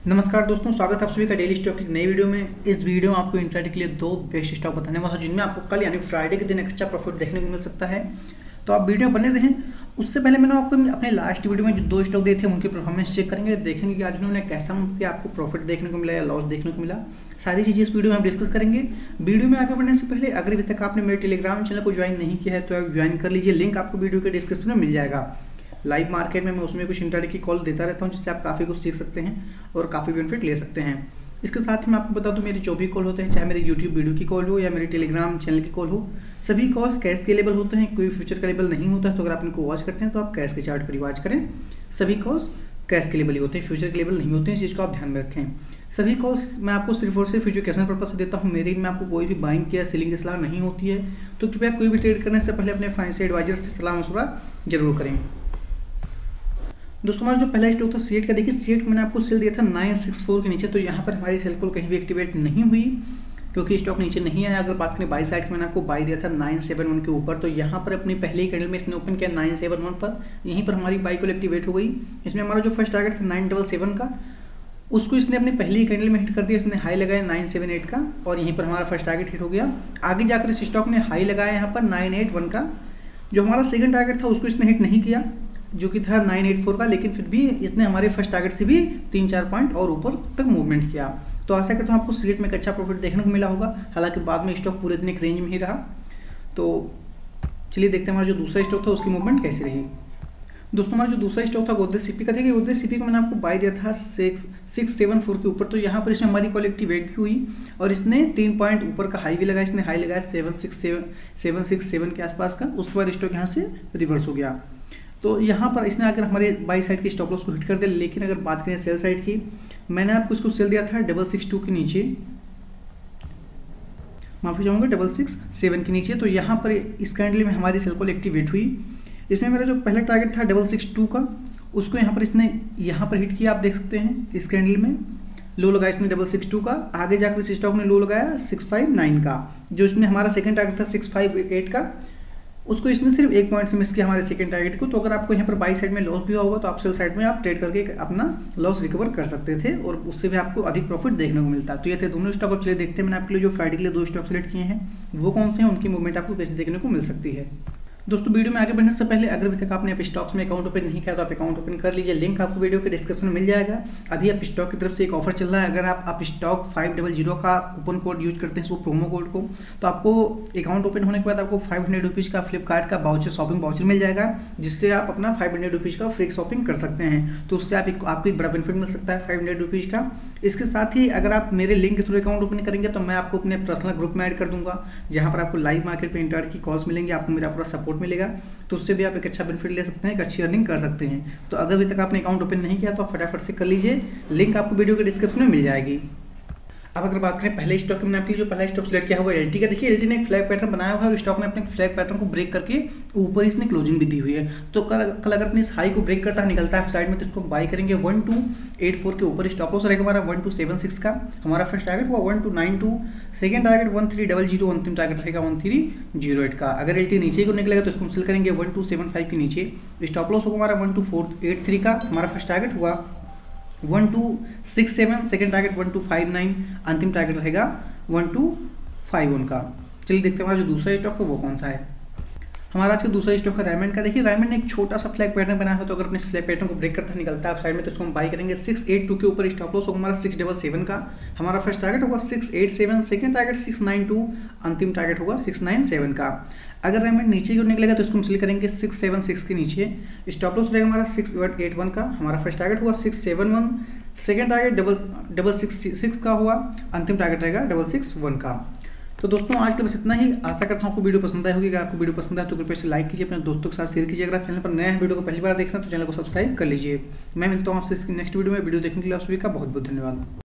नमस्कार दोस्तों, स्वागत है आप सभी का डेली स्टॉक की नई वीडियो में। इस वीडियो में आपको इंट्राडे के लिए दो बेस्ट स्टॉक बताने वाला हूं जिनमें आपको कल यानी फ्राइडे के दिन एक अच्छा प्रॉफिट देखने को मिल सकता है। तो आप वीडियो बने रहें। उससे पहले मैंने आपको अपने लास्ट वीडियो में जो दो स्टॉक दिए थे उनकी परफॉर्मेंस चेक करेंगे, देखेंगे कि आज उन्होंने कैसा कि आपको प्रॉफिट देखने को मिला या लॉस देखने को मिला। सारी चीज़ें इस वीडियो में हम डिस्कस करेंगे। वीडियो में आगे बढ़ने से पहले अगर अभी तक आपने मेरे टेलीग्राम चैनल को ज्वाइन नहीं किया है तो आप ज्वाइन कर लीजिए। लिंक आपको वीडियो के डिस्क्रिप्शन में मिल जाएगा। लाइव मार्केट में मैं उसमें कुछ इंट्राडे की कॉल देता रहता हूं जिससे आप काफ़ी कुछ सीख सकते हैं और काफ़ी बेनिफिट ले सकते हैं। इसके साथ ही मैं आपको बता दूं, मेरी जो भी कॉल होते हैं, चाहे मेरे यूट्यूब वीडियो की कॉल हो या मेरे टेलीग्राम चैनल की कॉल हो, सभी कॉल्स कैश के लेवल होते हैं, कोई फ्यूचर का लेवल नहीं होता है। तो अगर आप इनको वॉच करते हैं तो आप कैश के चार्ट पर ही वॉच करें। सभी कॉल्स कैश के लेवल ही होते हैं, फ्यूचर के लेवल नहीं होते हैं। इस चीज़ को आप ध्यान में रखें। सभी कॉल्स मैं आपको सिर्फ और सिर्फ एजुकेशन पर्पज से देता हूँ। मेरे में आपको कोई भी बाइंग या सेलिंग की सलाह नहीं होती है। तो कृपया कोई भी ट्रेड करने से पहले अपने फाइनेंशियल एडवाइजर से सलाह मशवरा जरूर करें। दोस्तों, हमारा जो पहला स्टॉक था सीएट का, देखिए सीएट मैंने आपको सेल दिया था 964 के नीचे। तो यहाँ पर हमारी सेल कॉल कहीं भी एक्टिवेट नहीं हुई क्योंकि स्टॉक नीचे नहीं आया। अगर बात करें बाई साइड की, मैंने आपको बाई दिया था 971 के ऊपर। तो यहाँ पर अपनी पहले ही कैंडल में इसने ओपन किया 971 पर, यहीं पर हमारी बाई कॉल एक्टिवेट हो गई। इसमें हमारा जो फर्स्ट टारगेट था 977 का, उसको इसने अपनी पहली ही कैंडल में हिट कर दिया। इसने हाई लगाया 978 का और यहीं पर हमारा फर्स्ट टारगेट हिट हो गया। आगे जाकर इस स्टॉक ने हाई लगाया यहाँ पर 981 का। जो हमारा सेकंड टारगेट था उसको इसने हिट नहीं किया, जो कि था 984 का, लेकिन फिर भी इसने हमारे फर्स्ट टारगेट से भी 3-4 पॉइंट और ऊपर तक मूवमेंट किया। तो आशा करता हूँ आपको सीएट में एक अच्छा प्रॉफिट देखने को मिला होगा। हालांकि बाद में स्टॉक पूरे दिन एक रेंज में ही रहा। तो चलिए देखते हैं हमारा जो दूसरा स्टॉक था उसकी मूवमेंट कैसी रही। दोस्तों, हमारा जो दूसरा स्टॉक था गोदरेज सीपी का था। गोदरेज सीपी को मैंने आपको बाय दिया था 674 के ऊपर। तो यहाँ पर इसमें हमारी कॉल एक्टिवेट भी हुई और इसने 3 पॉइंट ऊपर का हाई भी लगाया। इसने हाई लगाया 767 के आसपास का। उसके बाद स्टॉक यहाँ से रिवर्स हो गया। तो यहाँ पर इसने आकर हमारे बाई साइड की स्टॉप लॉस को हिट कर दिया। लेकिन अगर बात करें सेल साइड की, मैंने आपको इसको सेल दिया था 662 के नीचे, माफी चाहूँगा 667 के नीचे। तो यहाँ पर इस कैंडल में हमारी सेल कॉल एक्टिवेट हुई। इसमें मेरा जो पहला टारगेट था 662 का, उसको यहाँ पर इसने यहाँ पर हिट किया। आप देख सकते हैं इस कैंडल में लो लगाया इसने 662 का। आगे जाकर इस स्टॉक ने लो लगाया 659 का। जो इसमें हमारा सेकंड टारगेट था 658 का, उसको इसने सिर्फ 1 पॉइंट से मिस किया हमारे सेकंड टारगेट को। तो अगर आपको यहाँ पर बाई साइड में लॉस भी होगा तो आप सेल साइड में आप ट्रेड करके अपना लॉस रिकवर कर सकते थे और उससे भी आपको अधिक प्रॉफिट देखने को मिलता है। तो ये थे दोनों स्टॉक। अब चलिए देखते हैं मैंने आपके लिए जो फ्राइडे के लिए दो स्टॉक सेलेक्ट किए हैं वो कौन से हैं, उनकी मूवमेंट आपको कैसे देखने को मिल सकती है। दोस्तों, वीडियो में आगे बढ़ने से पहले अगर अभी तक आपने आप स्टॉक्स में अकाउंट ओपन नहीं किया तो आप अकाउंट ओपन कर लीजिए। लिंक आपको वीडियो के डिस्क्रिप्शन में मिल जाएगा। अभी आप स्टॉक की तरफ से एक ऑफर चल रहा है। अगर आप स्टॉक 500 का कूपन कोड यूज करते हैं, वो प्रोमो कोड को, तो आपको अकाउंट ओपन होने के बाद आपको 500 रुपीज़ का फ्लिपकार्ट का बाउचर, शॉपिंग बाउचर मिल जाएगा, जिससे आप अपना 500 रुपीज़ का फ्री शॉपिंग कर सकते हैं। तो उससे आपको एक बड़ा बेनिफिट मिल सकता है 500 रुपीज़ का। इसके साथ ही अगर आप मेरे लिंक के थ्रू अकाउंट ओपन करेंगे तो मैं आपको अपने पर्सनल ग्रुप में ऐड कर दूंगा, जहाँ पर आपको लाइव मार्केट पे इंट्राडे की कॉल्स मिलेंगी, आपको मेरा पूरा सपोर्ट मिलेगा। तो उससे भी आप एक अच्छा बेनिफिट ले सकते हैं, एक अच्छी अर्निंग कर सकते हैं। तो अगर अभी तक आपने अकाउंट ओपन नहीं किया तो आप फटाफट से कर लीजिए। लिंक आपको वीडियो के डिस्क्रिप्शन में मिल जाएगी। अब अगर बात करें पहले स्टॉक की, मैंने आपके लिए जो पहला स्टॉक सिलेक्ट किया हुआ है एलटी का। देखिए एलटी ने एक फ्लैग पैटर्न बनाया हुआ है और स्टॉक ने अपने फ्लैग पैटर्न को ब्रेक करके ऊपर इसने क्लोजिंग भी दी हुई है। तो कल अगर अपने इस हाई को ब्रेक करता है, निकलता है साइड में, तो इसको बाई करेंगे 1284 के ऊपर। स्टॉप लॉस रहेगा हमारा 1276 का। हमारा फर्स्ट टारगेट हुआ 1292, सेकंड टारगेट 1300, अंतिम टारगेट रहेगा 1308 का। अगर एलटी नीचे को निकलेगा तो इसको सेल करेंगे 1275 के नीचे। स्टॉप लॉस होगा हमारा 12483 का। हमारा फर्स्ट टारगेट हुआ 1267, सेकंड टारगेट 1259, अंतिम टारगेट रहेगा 1251 का। चलिए देखते हैं हमारा जो दूसरा स्टॉक है वो कौन सा है। हमारा आज का दूसरा स्टॉक है रायमंड का। देखिए रायमंड ने एक छोटा सा फ्लैग पैटर्न बनाया है। तो अगर अपने इस फ्लैग पैटर्न को ब्रेक करता है, निकलता है साइड में, तो इसको हम बाई करेंगे 682 के ऊपर। स्टॉप लॉस होगा हमारा 677 का। हमारा फर्स्ट टारगेट होगा 687, सेकंड टारगेट 692, अंतिम टारगेट होगा 697 का। अगर रायमंड नीचे की ओर निकलेगा तो इसको हम सेल करेंगे 676 के नीचे। स्टॉप लॉस रहेगा हमारा 681 का। हमारा फर्स्ट टारगेट हुआ 671, सेकंड टारगेट 666 का हुआ, अंतिम टारगेट रहेगा 661 का। तो दोस्तों आज के बस इतना ही। आशा करता हूँ आपको वीडियो पसंद आई होगी। अगर आपको वीडियो पसंद आए तो कृपया से लाइक कीजिए, अपने दोस्तों के साथ शेयर कीजिए। अगर आप चैनल पर नए हैं, वीडियो को पहली बार देख रहे हैं तो चैनल को सब्सक्राइब कर लीजिए। मैं मिलता हूँ आपसे इसकी नेक्स्ट वीडियो में। वीडियो देखने के लिए आप सभी का बहुत बहुत धन्यवाद।